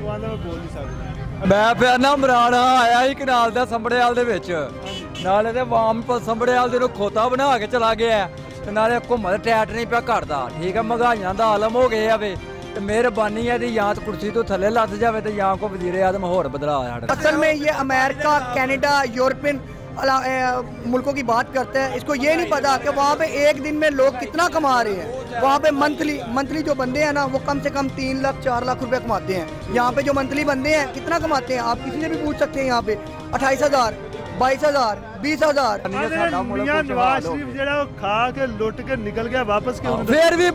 ਮੈਂ ਫਿਰ ਨਾ ਮਰਾਣਾ ਆਇਆ ਸੀ ਕਨਾਲ ਦਾ ਸੰਭੜੇਵਾਲ ਦੇ ਵਿੱਚ, ਨਾਲੇ ਤੇ ਵਾਮ ਸੰਭੜੇਵਾਲ ਦੇ ਨੂੰ ਖੋਤਾ ਬਣਾ ਕੇ ਚਲਾ ਗਿਆ ਤੇ ਨਾਲੇ ਘੁੰਮਣ ਟੈਟ ਨਹੀਂ ਪਿਆ ਕਰਦਾ। ਠੀਕ ਹੈ, ਮਹਿੰਗਾਈਆਂ ਦਾ ਆਲਮ ਹੋ ਗਏ ਆਵੇ ਤੇ ਮਿਹਰਬਾਨੀ ਹੈ ਦੀ ਜਾਂ ਕੁਰਸੀ ਤੋਂ ਥੱਲੇ ਲੱਥ ਜਾਵੇ ਤੇ ਜਾਂ ਕੋ ਵਜ਼ੀਰ ਆਜ਼ਮ ਹੋਰ बदला साढ़े। असल में ये अमेरिका, कनाडा, यूरोपियन मुल्कों की बात करते हैं, इसको ये नहीं पता कि वहाँ पे एक दिन में लोग कितना कमा रहे हैं। वहाँ पे मंथली जो बंदे हैं ना वो कम से कम 3 लाख 4 लाख रुपए कमाते हैं। यहाँ पे जो मंथली बंदे हैं कितना कमाते हैं आप किसी से भी पूछ सकते हैं। यहाँ पे 28,000, 22,000, 20,000। नवाज शरीफ जेड़ा खा के लुट के निकल गया वापस क्यों? फिर भी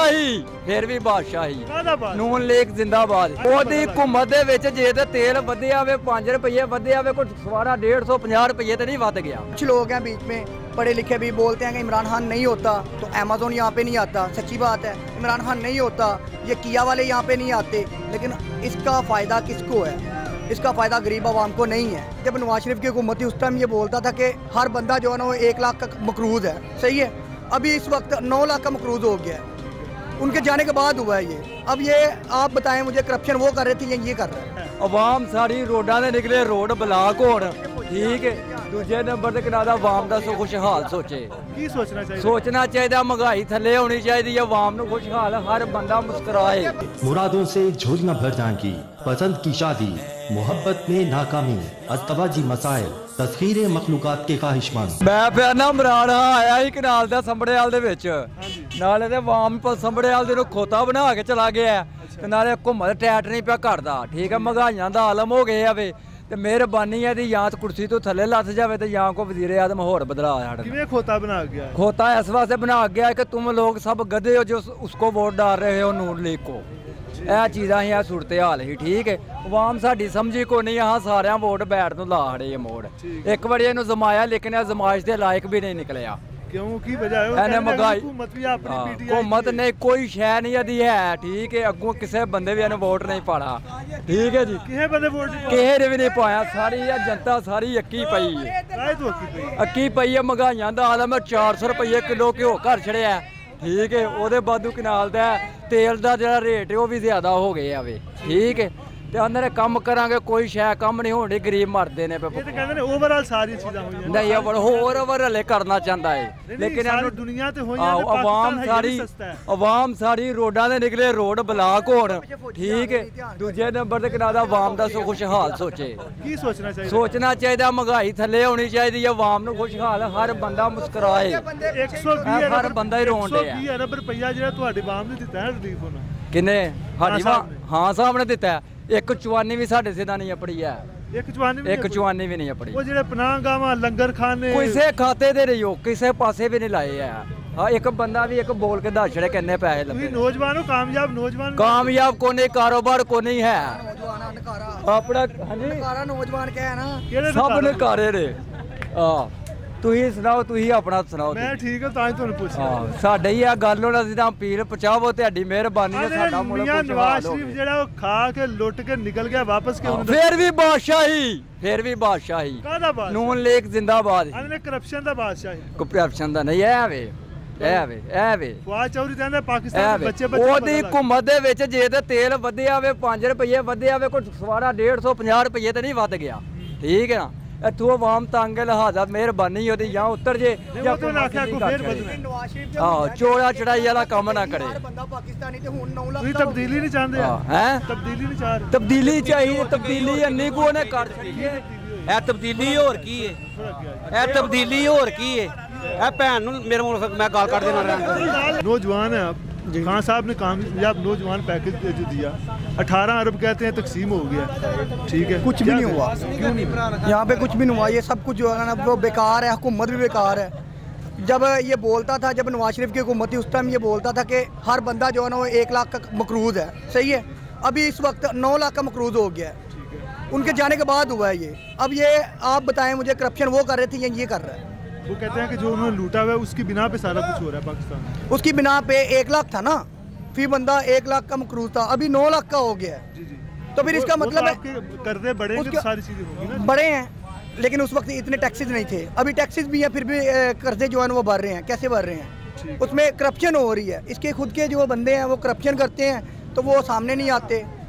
बादशाही ਨੂਨ ਲੀਗ ਜ਼ਿੰਦਾਬਾਦ। ਉਹਦੀ ਹਕੂਮਤ ਦੇ ਵਿੱਚ ਜੇ ਤੇ ਤੇਲ ਵਧਿਆ ਵੇ 5 ਰੁਪਏ ਵਧਿਆ ਵੇ ਕੋਈ ਸਵਾਰਾ 150 ਰੁਪਏ ਤੇ ਨਹੀਂ ਵੱਧ ਗਿਆ। कुछ लोग हैं बीच में पढ़े लिखे भी बोलते हैं कि इमरान खान नहीं होता तो अमेज़न यहाँ पे नहीं आता। सच्ची बात है, इमरान खान नहीं होता ये किया वाले यहाँ पे नहीं आते। लेकिन इसका फ़ायदा किसको है? इसका फ़ायदा गरीब आवाम को नहीं है। जब नवाज शरीफ की हुकूमत थी उस टाइम ये बोलता था कि हर बंदा जो है ना वो 1 लाख का मकरूज़ है। सही है, अभी इस वक्त 9 लाख का मकरूज़ हो गया है। उनके जाने के बाद हुआ है ये। अब ये आप बताएं मुझे, करप्शन वो कर रहे थे या ये कर रहे हैं? आवाम सारी रोडा ने निकले, रोड ब्लॉक होण। ठीक है, दूजे नंबर ते कनाल आवाम दा खुशहाल सोचे। की सोचना चाहिए, महंगाई थले होनी चाहिए, आवाम नूं खुशहाल हर बंदा मुस्कुराए। मुरादों से झोलियां भर जाएंगी, पसंद की शादी, मोहब्बत में नाकामी, अस्तवाजी मसाइल, तस्खीरे मखलूकात के ख्वाहिशमंद। मैं फिर ना मराना आया ही कनाल दा संभड़ेवाल दे विच, नाले ते वाम संभड़ेवाल दे नूं खोता बना के चला गया ते नाले घुम्मण टैट नहीं पिया करदा। ठीक है, महंगाइयां दा आलम हो गए आवे ते मेहरबानी है दी या कुर्सी तो थले लथ जावे ते या को वजीर आज़म होर बदला साढ़े। किवें खोता बना गया? खोता इस वास्ते बना गया कि तुम लोग सब गधे हो जो उसको वोट डाल रहे हो नून लीग को। यह चीज़ा ही सूरत हाल ही। ठीक है, आवाम साडी समझी को नहीं, हाँ सारे वोट बैठ तो ला खड़े मोड़। एक बार इन्हू जमाया लेकिन जमाइश के लायक भी नहीं निकलिया। क्यों की वजह है? महंगाई हुकूमत ने कोई शह नहीं अदी है। ठीक है, अगों किसी बंदे भी इन्हें वोट नहीं पाना। ठीक है जी, किसी बंदे वोट किसी भी नहीं पाया। सारी जनता सारी अक्की पई है, अक्की पई है। महंगाइयां दा आलम 400 रुपये किलो घ्यो घर छड़िया। ठीक है, ਉਹਦੇ ਬਾਦੂ ਕਨਾਲ ਦਾ ਤੇਲ ਦਾ ਜਿਹੜਾ ਰੇਟ ਹੈ ਉਹ ਵੀ ਜ਼ਿਆਦਾ ਹੋ ਗਿਆ ਵੇ। ਠੀਕ ਹੈ, ਤੇ ਅੰਦਰ ਕੰਮ ਕਰਾਂਗੇ ਕੋਈ ਸ਼ੈ ਕੰਮ ਨਹੀਂ ਹੋਣੀ, ਗਰੀਬ ਮਰਦੇ ਨੇ। ਇਹ ਤਾਂ ਕਹਿੰਦੇ ਨੇ ਓਵਰਆਲ ਸਾਰੀਆਂ ਚੀਜ਼ਾਂ ਹੋਈਆਂ ਨਹੀਂ, ਹੋਰ ਹਲੇ ਕਰਨਾ ਚਾਹੁੰਦਾ ਹੈ ਲੇਕਿਨ ਸਾਰੀ ਦੁਨੀਆ ਤੇ ਹੋਈਆਂ ਤੇ ਪਾਕਿਸਤਾਨ ਆਵਾਮ ਸਾਰੀ ਰੋਡਾਂ ਦੇ ਨਿਕਲੇ, ਰੋਡ ਬਲਾਕ ਹੋਣ। ਠੀਕ ਹੈ, ਦੂਜੇ ਨੰਬਰ ਤੇ ਕਿਨਾਰਾ ਆਵਾਮ ਦਾ ਖੁਸ਼ਹਾਲ ਸੋਚੇ। ਕੀ ਸੋਚਣਾ ਚਾਹੀਦਾ? ਸੋਚਣਾ ਚਾਹੀਦਾ ਮਹਿੰਗਾਈ ਥੱਲੇ ਹੋਣੀ ਚਾਹੀਦੀ ਹੈ, ਆਵਾਮ ਨੂੰ ਖੁਸ਼ਹਾਲ ਹਰ ਬੰਦਾ ਮੁਸਕਰਾਏ। 120 ਹਰ ਬੰਦਾ ਹੀ ਰੋਣ ਡਿਆ। 120 ਅਰਬ ਰੁਪਈਆ ਜਿਹੜਾ ਤੁਹਾਡੇ ਆਵਾਮ ਨੇ ਦਿੱਤਾ ਹੈ ਰਿਲੀਫ ਹੋਣਾ ਕਿੰਨੇ? ਸਾਡੀ ਹਾਂ ਸਾਹਿਬ ਨੇ ਦਿੱਤਾ। ਇੱਕ ਚਵਾਨੀ ਵੀ ਸਾਡੇ ਸਿੱਧਾ ਨਹੀਂ ਆਪੜੀ ਹੈ। ਇੱਕ ਚਵਾਨੀ ਵੀ ਨਹੀਂ ਆਪੜੀ। ਉਹ ਜਿਹੜੇ ਪਨਾਹਗਾਹਾਂ ਲੰਗਰ ਖਾਨੇ ਕਿਸੇ ਖਾਤੇ ਦੇ ਰਹੀ ਹੋ, ਕਿਸੇ ਪਾਸੇ ਵੀ ਨਹੀਂ ਲਾਏ ਆ। ਹਾਂ, ਇੱਕ ਬੰਦਾ ਵੀ ਇੱਕ ਬੋਲ ਕੇ ਦੱਸ ਛੜੇ ਕਿੰਨੇ ਪੈਸੇ ਲੱਗੇ। ਨੌਜਵਾਨੋ ਕਾਮਯਾਬ को नहीं, कारोबार को नहीं है अपना। हाँ नौजवान क्या है ना, सब ने कारे ने। ਤੁਸੀਂ ਸੁਣਾਓ, ਤੁਸੀਂ ਆਪਣਾ ਸੁਣਾਓ। ਮੈਂ ਠੀਕ ਹਾਂ, ਤਾਂ ਹੀ ਤੁਹਾਨੂੰ ਪੁੱਛਿਆ। ਸਾਡੇ ਹੀ ਆ ਗੱਲ ਹੁਣ, ਅਸੀਂ ਤਾਂ ਅਪੀਲ ਪਹੁੰਚਾਵੋ, ਤੁਹਾਡੀ ਮਿਹਰਬਾਨੀ ਹੈ। ਸਾਡਾ ਮੁਲਕ ਨਵਾਜ਼ ਸ਼ਰੀਫ ਜਿਹੜਾ ਉਹ ਖਾ ਕੇ ਲੁੱਟ ਕੇ ਨਿਕਲ ਗਿਆ ਵਾਪਸ ਕਿਉਂ? ਫਿਰ ਵੀ ਬਾਦਸ਼ਾਹੀ ਕਾਹਦਾ ਬਾਦਸ਼ਾਹ? ਨੂਨ ਲੀਗ ਜ਼ਿੰਦਾਬਾਦ। ਇਹਨੇ ਕਰਪਸ਼ਨ ਦਾ ਬਾਦਸ਼ਾਹੀ। ਕਰਪਸ਼ਨ ਦਾ ਨਹੀਂ, ਇਹ ਵੇ ਫਵਾਦ ਚੌਧਰੀ ਕਹਿੰਦਾ ਪਾਕਿਸਤਾਨ ਦੇ ਬੱਚੇ ਉਹਦੀ ਹਕੂਮਤ ਦੇ ਵਿੱਚ ਜੇ ਤੇ ਤੇਲ ਵਧਿਆ ਵੇ 5 ਰੁਪਏ ਵਧਿਆ ਵੇ ਕੋਈ ਸਵਾਰਾ 150 50 ਤੇ ਨਹੀਂ ਵੱਧ ਗਿਆ। ਠੀਕ ਹੈ ਨਾ, ਇੱਥੋਂ ਆਵਾਮ ਤੰਗ ਲਿਹਾਜ਼ਾ ਮਿਹਰਬਾਨੀ ਉਹਦੀ ਜਾਂ ਉਤਰ ਜੇ ਜਾਂ ਚੋੜਾ ਚੜਾਈ ਵਾਲਾ ਕੰਮ ਨਾ ਕਰੇ। ਤੁਸੀਂ ਤਬਦੀਲੀ ਨਹੀਂ ਚਾਹੁੰਦੇ? ਹੈ ਤਬਦੀਲੀ ਨਹੀਂ ਚਾਹ ਰਹੇ? ਤਬਦੀਲੀ ਚਾਹੀਦੀ, ਤਬਦੀਲੀ ਇੰਨੀ ਕੋ ਉਹਨੇ ਕਰ ਛੱਡੀ ਹੈ। ਇਹ ਤਬਦੀਲੀ ਹੋਰ ਕੀ ਹੈ? ਇਹ ਤਬਦੀਲੀ ਹੋਰ ਕੀ ਹੈ? ਇਹ ਭੈਣ ਨੂੰ ਮੇਰੇ ਮੁਲਕ ਮੈਂ ਗੱਲ ਕਰ देना। नौजवान है आप, खान साहब ने कामयाब नौजवान पैकेज जो दिया 18 अरब कहते हैं तकसीम हो गया। ठीक है, कुछ भी नहीं हुआ। क्यों नहीं? यहाँ पे कुछ भी नहीं हुआ। ये सब कुछ जो है ना वो बेकार है, हुकूमत भी बेकार है। जब ये बोलता था, जब नवाज शरीफ की हुकूमत थी उस टाइम ये बोलता था कि हर बंदा जो है ना वो 1 लाख का मकरूज़ है। सही है, अभी इस वक्त 9 लाख का मकरूज़ हो गया है। उनके जाने के बाद हुआ है ये। अब ये आप बताएं मुझे, करप्शन वो कर रहे थे या ये कर रहा है? वो कहते हैं कि जो उन्होंने लूटा हुआ है उसकी बिना पे सारा कुछ हो रहा है पाकिस्तान में। उसकी बिना पे 1 लाख था ना, फी बंदा 1 लाख का मकरूज था, अभी 9 लाख का हो गया है। जी। तो फिर इसका मतलब है कर्जे बढ़ेंगे तो सारी चीजें होगी ना। बड़े हैं, लेकिन उस वक्त इतने टैक्सेस नहीं थे। अभी टैक्सेस भी हैं, फिर भी कर्जे जो है वो बढ़ रहे हैं। कैसे बढ़ रहे हैं? उसमें करप्शन हो रही है। इसके खुद के जो बंदे हैं वो करप्शन करते हैं तो वो सामने नहीं आते।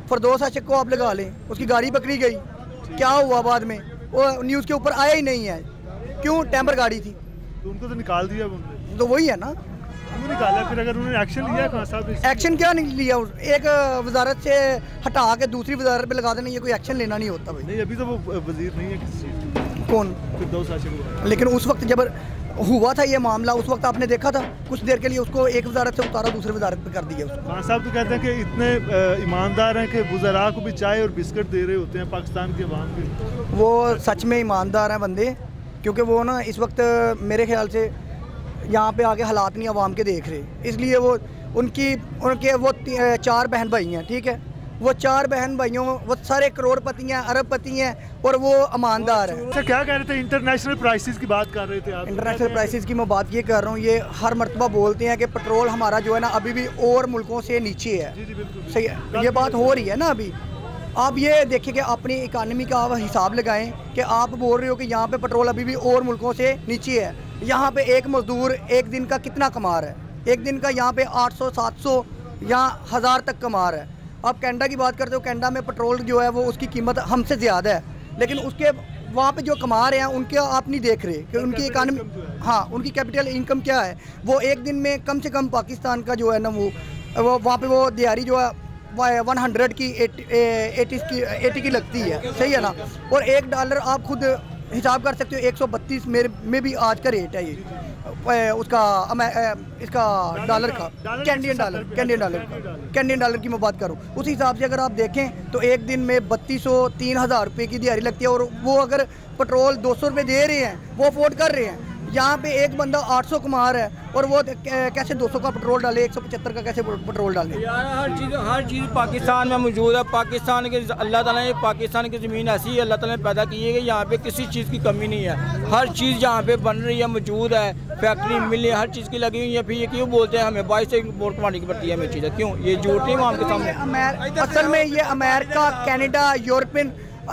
फरदौस आशिक को आप लगा लें, उसकी गाड़ी पकड़ी गई, क्या हुआ बाद में वो न्यूज़ के ऊपर आया ही नहीं है। क्यों? टेम्पर गाड़ी थी तो उनको तो निकाल दिया उन्होंने। तो वही है ना, क्यों निकाला फिर? अगर उन्होंने एक्शन लिया खान साहब ने? एक्शन क्या नहीं लिया? एक वजारत से हटा के दूसरी वजारत पे लगा देना, ये कोई एक्शन लेना नहीं होता भाई। नहीं, अभी तो वो वजीर नहीं है किसी चीज़ की। कौन? फिरदौस आशिक। लेकिन उस वक्त जब हुआ था ये मामला, उस वक्त आपने देखा था, कुछ देर के लिए उसको एक वजारत से उतारा, दूसरी वजारत पे कर दिया उसको। खान साहब तो कहते हैं कि इतने ईमानदार हैं कि वज़रा को भी चाय और बिस्किट दे रहे होते हैं पाकिस्तान के अवाम के। वो सच में ईमानदार हैं बंदे, क्योंकि वो ना इस वक्त मेरे ख्याल से यहाँ पे आके हालात नहीं अवाम के देख रहे, इसलिए वो उनके वो 4 बहन भाई हैं, ठीक है, वो 4 बहन भाइयों वो सारे करोड़पति हैं, अरबपति हैं और वो ईमानदार हैं। अच्छा, क्या कह रहे थे? इंटरनेशनल प्राइसेस की बात कर रहे थे आप। इंटरनेशनल प्राइसेस की मैं बात ये कर रहा हूँ, ये हर मर्तबा बोलते हैं कि पेट्रोल हमारा जो है ना अभी भी और मुल्कों से नीचे है। सही है, ये बात हो रही है ना अभी। आप ये देखिए कि अपनी इकानमी का आप हिसाब लगाएं कि आप बोल रहे हो कि यहाँ पे पेट्रोल अभी भी और मुल्कों से नीचे है। यहाँ पे एक मजदूर एक दिन का कितना कमा रहा है? एक दिन का यहाँ पे 800, 700 या 1000 तक कमा रहा है। आप कनाडा की बात करते हो, कनाडा में पेट्रोल जो है वो उसकी कीमत हमसे ज़्यादा है, लेकिन उसके वहाँ पे जो कमा रहे हैं उनके आप नहीं देख रहे कि उनकी इकानमी, हाँ, उनकी कैपिटल इनकम क्या है। वो एक दिन में कम से कम पाकिस्तान का जो है ना वो वहाँ पे वो दिहाड़ी जो है 100 की 80 की लगती है, सही है ना। और $1 आप खुद हिसाब कर सकते हो, 132 में भी आज का रेट है ये उसका इसका डॉलर का, कैनेडियन डॉलर की मैं बात करूँ। उस हिसाब से अगर आप देखें तो एक दिन में 3200-3000 रुपये की दिहाड़ी लगती है, और वो अगर पेट्रोल 200 रुपये दे रहे हैं, वो अफोर्ड कर रहे हैं। यहाँ पे एक बंदा 800 कमा रहा है और वो कैसे 200 का पेट्रोल डाले, 175 का कैसे पेट्रोल डाले? यार हर चीज़ पाकिस्तान में मौजूद है। पाकिस्तान के अल्लाह ताला ने पाकिस्तान की ज़मीन ऐसी है अल्लाह ताला ने पैदा की है कि यहाँ पे किसी चीज़ की कमी नहीं है। हर चीज़ यहाँ पे बन रही है, मौजूद है, फैक्ट्री मिले हर चीज़ की लगी हुई है। फिर ये क्यों बोलते हैं हमें 22 से इम्पोर्ट करवाने की पड़ती है हमें चीज़ें? क्यों? ये झूठ नहीं आम के सामने। असल में ये अमेरिका, कनाडा, यूरोपियन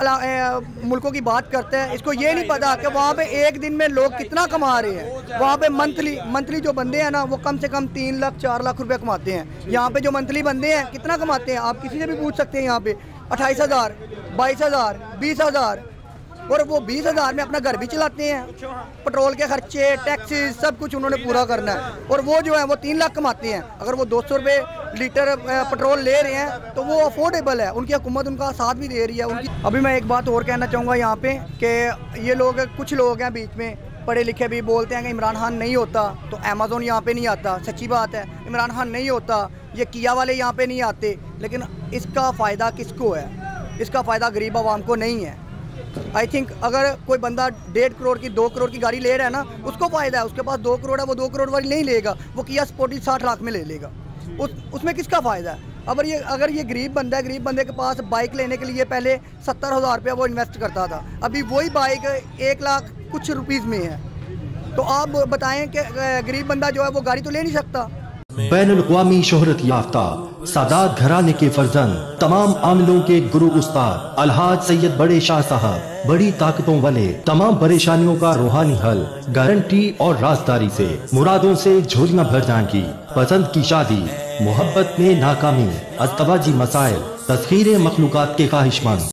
मुल्कों की बात करते हैं। इसको ये नहीं पता कि वहाँ पे एक दिन में लोग कितना कमा रहे हैं। वहाँ पे मंथली जो बंदे हैं ना वो कम से कम 3 लाख 4 लाख रुपए कमाते हैं। यहाँ पे जो मंथली बंदे हैं कितना कमाते हैं आप किसी से भी पूछ सकते हैं। यहाँ पे 28,000, 22,000, 20,000, और वो 20,000 में अपना घर भी चलाते हैं। पेट्रोल के खर्चे, टैक्सेस, सब कुछ उन्होंने पूरा करना है। और वो जो है वो 3 लाख कमाते हैं। अगर वो 200 रुपये लीटर पेट्रोल ले रहे हैं तो वो अफोर्डेबल है, उनकी हुकूमत उनका साथ भी दे रही है उनकी। अभी मैं एक बात और कहना चाहूँगा यहाँ पे कि ये लोग, कुछ लोग हैं बीच में पढ़े लिखे भी, बोलते हैं कि इमरान खान नहीं होता तो अमेज़न यहाँ पे नहीं आता। सच्ची बात है, इमरान खान नहीं होता, ये किया वाले यहाँ पे नहीं आते। लेकिन इसका फ़ायदा किसको है? इसका फ़ायदा गरीब आवाम को नहीं है। आई थिंक अगर कोई बंदा 1.5 करोड़ की 2 करोड़ की गाड़ी ले रहा है ना, उसको फ़ायदा है। उसके पास 2 करोड़ है, वो 2 करोड़ वाली नहीं लेगा, वो किया स्पोर्टिज 60 लाख में ले लेगा। उसमें किसका फ़ायदा है? अगर ये गरीब बंदा है, गरीब बंदे के पास बाइक लेने के लिए पहले 70,000 रुपया वो इन्वेस्ट करता था, अभी वही बाइक 1 लाख कुछ रुपीज़ में है। तो आप बताएं कि गरीब बंदा जो है वो गाड़ी तो ले नहीं सकता। बैनुल-अक़वामी शोहरत याफ्ता सादात घराने के फर्जंद, तमाम आमिलों के गुरु उस्ताद अलहाज सैयद बड़े शाह साहब, बड़ी ताकतों वाले, तमाम परेशानियों का रूहानी हल, गारंटी और राजदारी से, मुरादों से झोलियां भर जाएंगी। पसंद की शादी, मोहब्बत में नाकामी, अस्तवाजी मसाइल, तस्खीरे मखलूकात के ख्वाहिशमंद।